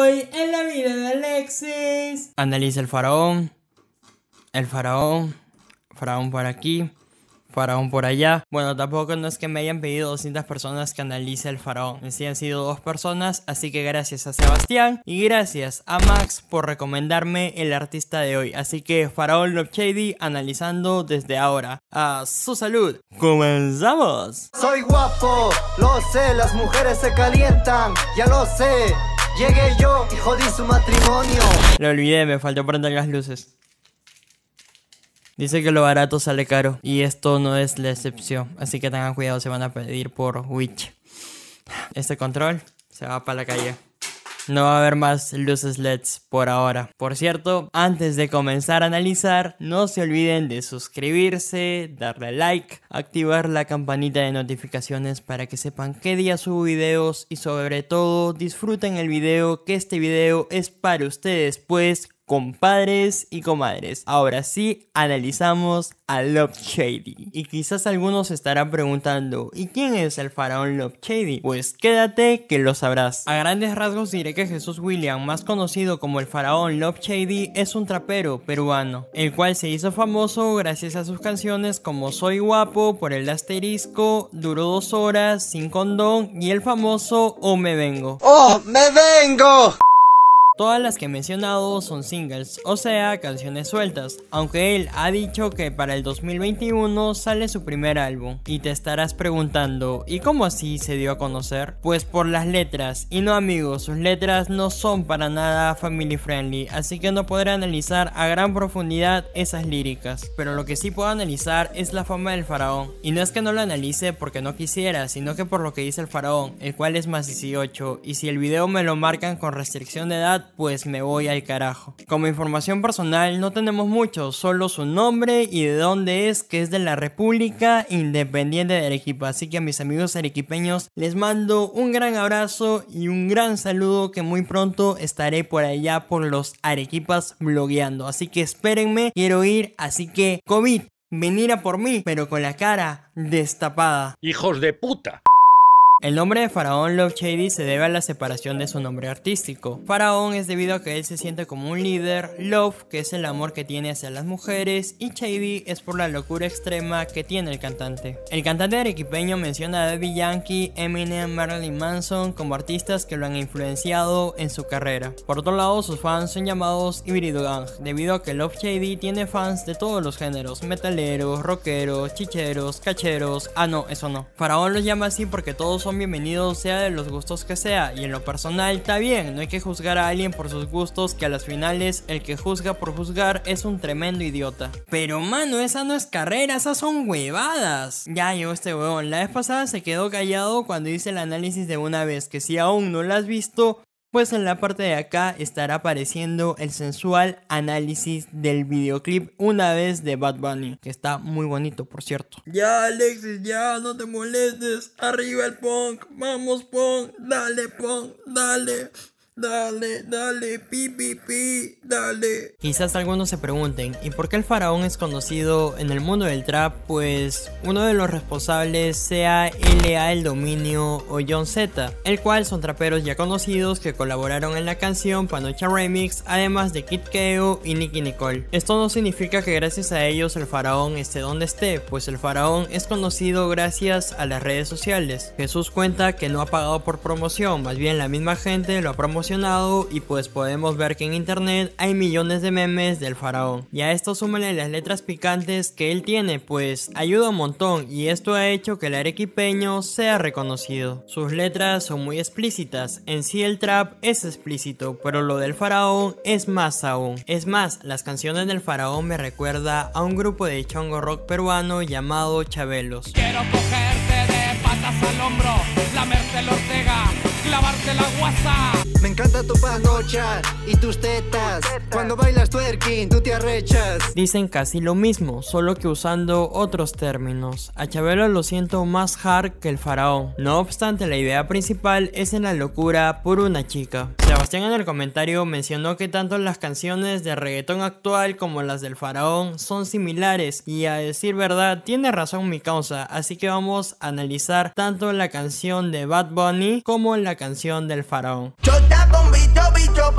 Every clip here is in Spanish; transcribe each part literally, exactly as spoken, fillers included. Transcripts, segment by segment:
Hoy en la vida de Alexis. Analiza el faraón. El faraón. Faraón por aquí. Faraón por allá. Bueno, tampoco no es que me hayan pedido doscientas personas que analice el faraón. En sí han sido dos personas. Así que gracias a Sebastián y gracias a Max por recomendarme el artista de hoy. Así que Faraón Love Shady analizando desde ahora. A su salud. ¡Comenzamos! Soy guapo, lo sé, las mujeres se calientan, ya lo sé. Llegué yo y jodí su matrimonio. Lo olvidé, me faltó prender las luces. Dice que lo barato sale caro y esto no es la excepción, así que tengan cuidado, se van a pedir por Wish. Este control se va para la calle. No va a haber más luces L E Ds por ahora. Por cierto, antes de comenzar a analizar, no se olviden de suscribirse, darle like, activar la campanita de notificaciones para que sepan qué día subo videos y sobre todo disfruten el video, que este video es para ustedes, pues compadres y comadres. Ahora sí, analizamos a Love Shady. Y quizás algunos se estarán preguntando, ¿y quién es el faraón Love Shady? Pues quédate que lo sabrás. A grandes rasgos diré que Jesús William, más conocido como el faraón Love Shady, es un trapero peruano, el cual se hizo famoso gracias a sus canciones como Soy Guapo, Por el Asterisco, Duró dos horas, Sin Condón y el famoso O Me Vengo. ¡Oh, me vengo! Todas las que he mencionado son singles, o sea, canciones sueltas, aunque él ha dicho que para el dos mil veintiuno sale su primer álbum. Y te estarás preguntando, ¿y cómo así se dio a conocer? Pues por las letras, y no amigos, sus letras no son para nada family friendly, así que no podré analizar a gran profundidad esas líricas. Pero lo que sí puedo analizar es la fama del faraón, y no es que no lo analice porque no quisiera, sino que por lo que dice el faraón, el cual es más dieciocho, y si el video me lo marcan con restricción de edad, pues me voy al carajo. Como información personal no tenemos mucho, solo su nombre y de dónde es, que es de la República Independiente de Arequipa. Así que a mis amigos arequipeños les mando un gran abrazo y un gran saludo, que muy pronto estaré por allá por los Arequipas blogueando. Así que espérenme, quiero ir, así que COVID, venir a por mí, pero con la cara destapada. ¡Hijos de puta! El nombre de Faraón Love Shady se debe a la separación de su nombre artístico. Faraón es debido a que él se siente como un líder, Love, que es el amor que tiene hacia las mujeres, y Shady es por la locura extrema que tiene el cantante. El cantante arequipeño menciona a Daddy Yankee, Eminem, Marilyn Manson como artistas que lo han influenciado en su carrera. Por otro lado, sus fans son llamados Híbrido Gang, debido a que Love Shady tiene fans de todos los géneros, metaleros, rockeros, chicheros, cacheros, ah no, eso no. Faraón los llama así porque todos son bienvenidos, sea de los gustos que sea, y en lo personal está bien, no hay que juzgar a alguien por sus gustos, que a las finales el que juzga por juzgar es un tremendo idiota. Pero mano, esa no es carrera, esas son huevadas. Ya llegó este huevón, la vez pasada se quedó callado cuando hice el análisis de una vez, que si aún no lo has visto, pues en la parte de acá estará apareciendo el sensual análisis del videoclip Una Vez de Bad Bunny, que está muy bonito, por cierto. Ya Alexis, ya no te molestes, arriba el punk, vamos punk, dale punk, dale. Dale, dale, pi, pi, pi, dale. Quizás algunos se pregunten, ¿y por qué el faraón es conocido en el mundo del trap? Pues uno de los responsables sea L A El Dominio o John Z, el cual son traperos ya conocidos que colaboraron en la canción Panocha Remix, además de Kid Keo y Nicki Nicole. Esto no significa que gracias a ellos el faraón esté donde esté, pues el faraón es conocido gracias a las redes sociales. Jesús cuenta que no ha pagado por promoción, más bien la misma gente lo ha promocionado, y pues podemos ver que en internet hay millones de memes del faraón. Y a esto súmale las letras picantes que él tiene, pues ayuda un montón, y esto ha hecho que el arequipeño sea reconocido. Sus letras son muy explícitas, en sí el trap es explícito, pero lo del faraón es más aún. Es más, las canciones del faraón me recuerda a un grupo de chongo rock peruano llamado Chabelos. Quiero cogerte de patas al hombro, lamerte el Ortega, clavarte la guasa. Me encanta tu panocha y tus tetas. Cuando bailas twerking, tú te arrechas. Dicen casi lo mismo, solo que usando otros términos. A Chabelo lo siento más hard que el faraón. No obstante, la idea principal es en la locura por una chica. Sebastián en el comentario mencionó que tanto las canciones de reggaetón actual como las del faraón son similares, y a decir verdad tiene razón mi causa, así que vamos a analizar tanto la canción de Bad Bunny como la canción del faraón. Chota, bombito, bicho,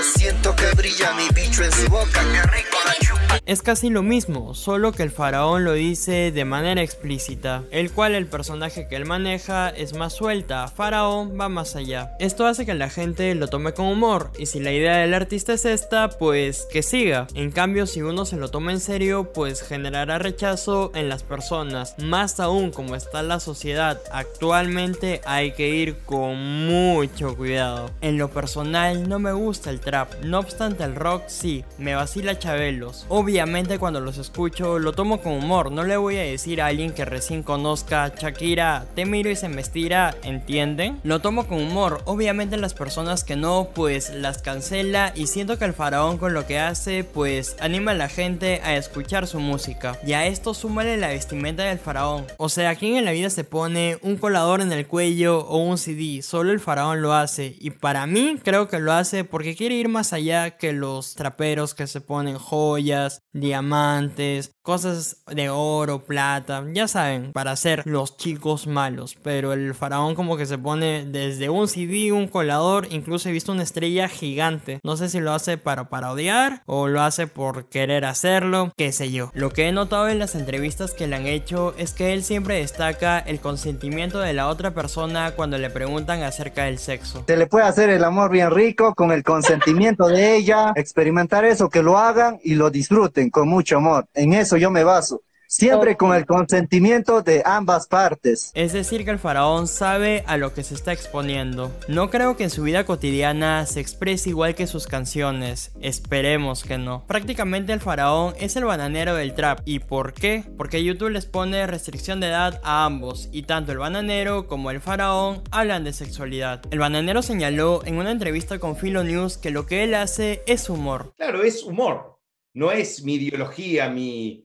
siento que brilla mi bicho en su boca, qué rico la chupa. Es casi lo mismo, solo que el faraón lo dice de manera explícita, el cual el personaje que él maneja es más suelta, Faraón va más allá. Esto hace que la gente lo tome con humor, y si la idea del artista es esta, pues que siga. En cambio, si uno se lo toma en serio, pues generará rechazo en las personas. Más aún como está la sociedad actualmente, hay que ir con mucho cuidado. En lo personal no me gusta el trap, no obstante el rock sí, me vacila Chabelos. Obviamente cuando los escucho lo tomo con humor, no le voy a decir a alguien que recién conozca Shakira, te miro y se me estira, ¿entienden? Lo tomo con humor, obviamente las personas que no, pues las cancela, y siento que el faraón con lo que hace, pues anima a la gente a escuchar su música. Y a esto súmale la vestimenta del faraón, o sea, ¿quién en la vida se pone un colador en el cuello o un C D? Solo el faraón lo hace, y para mí creo que lo hace porque quiere ir más allá que los traperos que se ponen joyas, diamantes, cosas de oro, plata, ya saben, para ser los chicos malos. Pero el faraón como que se pone desde un C D, un colador, incluso he visto una estrella gigante. No sé si lo hace para parodiar o lo hace por querer hacerlo, qué sé yo. Lo que he notado en las entrevistas que le han hecho es que él siempre destaca el consentimiento de la otra persona cuando le preguntan acerca del sexo. Se le puede hacer el amor bien rico con el consentimiento de ella, experimentar eso, que lo hagan y lo disfruten con mucho amor. En eso yo me baso. Siempre con el consentimiento de ambas partes. Es decir que el faraón sabe a lo que se está exponiendo. No creo que en su vida cotidiana se exprese igual que sus canciones. Esperemos que no. Prácticamente el faraón es el bananero del trap. ¿Y por qué? Porque YouTube les pone restricción de edad a ambos. Y tanto el bananero como el faraón hablan de sexualidad. El bananero señaló en una entrevista con Filo News que lo que él hace es humor. Claro, es humor. No es mi ideología, mi...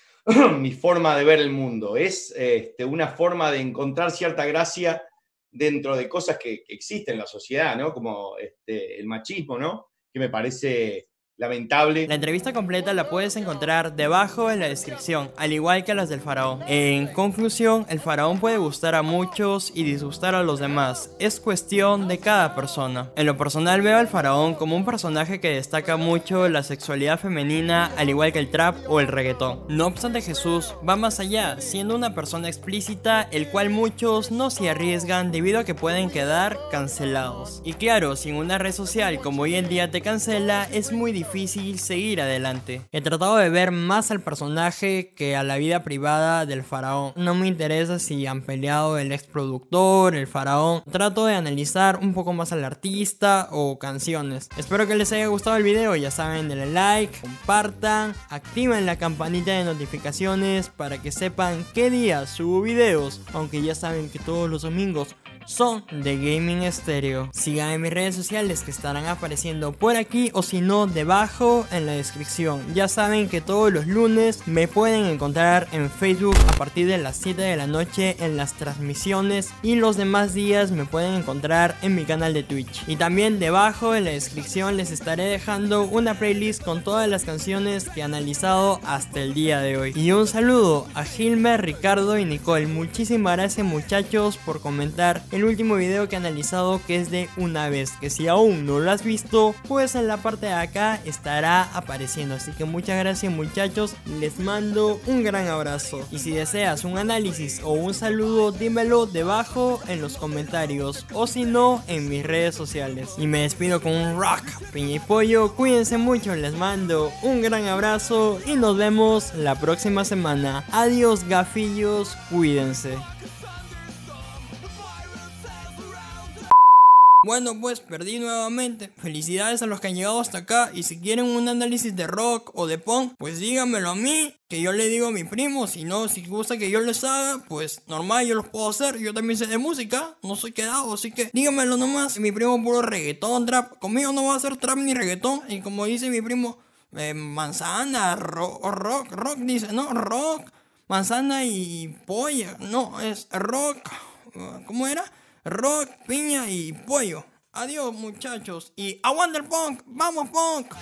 mi forma de ver el mundo, es este, una forma de encontrar cierta gracia dentro de cosas que, que existen en la sociedad, ¿no? Como este, el machismo, ¿no? Que me parece lamentable. La entrevista completa la puedes encontrar debajo en la descripción, al igual que las del faraón. En conclusión, el faraón puede gustar a muchos y disgustar a los demás, es cuestión de cada persona. En lo personal veo al faraón como un personaje que destaca mucho la sexualidad femenina, al igual que el trap o el reggaetón. No obstante, Jesús va más allá, siendo una persona explícita, el cual muchos no se arriesgan debido a que pueden quedar cancelados. Y claro, sin una red social como hoy en día te cancela, es muy difícil difícil seguir adelante. He tratado de ver más al personaje que a la vida privada del faraón. No me interesa si han peleado el ex productor, el faraón. Trato de analizar un poco más al artista o canciones. Espero que les haya gustado el video. Ya saben, denle like, compartan, activen la campanita de notificaciones para que sepan qué día subo videos. Aunque ya saben que todos los domingos son de Gaming Stereo. Sigan en mis redes sociales que estarán apareciendo por aquí, o si no debajo en la descripción. Ya saben que todos los lunes me pueden encontrar en Facebook a partir de las siete de la noche en las transmisiones, y los demás días me pueden encontrar en mi canal de Twitch. Y también debajo en la descripción les estaré dejando una playlist con todas las canciones que he analizado hasta el día de hoy. Y un saludo a Gilmer, Ricardo y Nicole. Muchísimas gracias, muchachos, por comentar el último video que he analizado, que es de Una Vez, que si aún no lo has visto, pues en la parte de acá estará apareciendo. Así que muchas gracias, muchachos, les mando un gran abrazo. Y si deseas un análisis o un saludo, dímelo debajo en los comentarios, o si no en mis redes sociales. Y me despido con un rock, piña y pollo. Cuídense mucho, les mando un gran abrazo y nos vemos la próxima semana. Adiós, gafillos, cuídense. Bueno, pues perdí nuevamente. Felicidades a los que han llegado hasta acá. Y si quieren un análisis de rock o de punk, pues díganmelo a mí, que yo le digo a mi primo. Si no, si gusta que yo les haga, pues normal, yo los puedo hacer. Yo también sé de música, no soy quedado, así que díganmelo nomás. Mi primo puro reggaetón, trap. Conmigo no va a hacer trap ni reggaetón. Y como dice mi primo, eh, manzana, ro rock, rock, dice, no, rock, manzana y polla. No, es rock. ¿Cómo era? Rock, piña y pollo. Adiós, muchachos. Y aguanta el punk. ¡Vamos, punk!